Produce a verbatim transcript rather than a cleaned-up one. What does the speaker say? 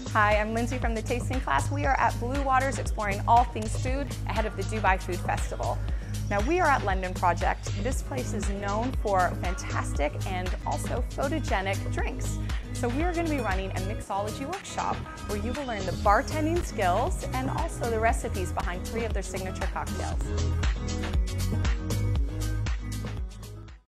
Hi, I'm Lindsay from the tasting class. We are at Bluewaters exploring all things food ahead of the Dubai Food Festival. Now we are at London Project. This place is known for fantastic and also photogenic drinks. So we are going to be running a mixology workshop where you will learn the bartending skills and also the recipes behind three of their signature cocktails.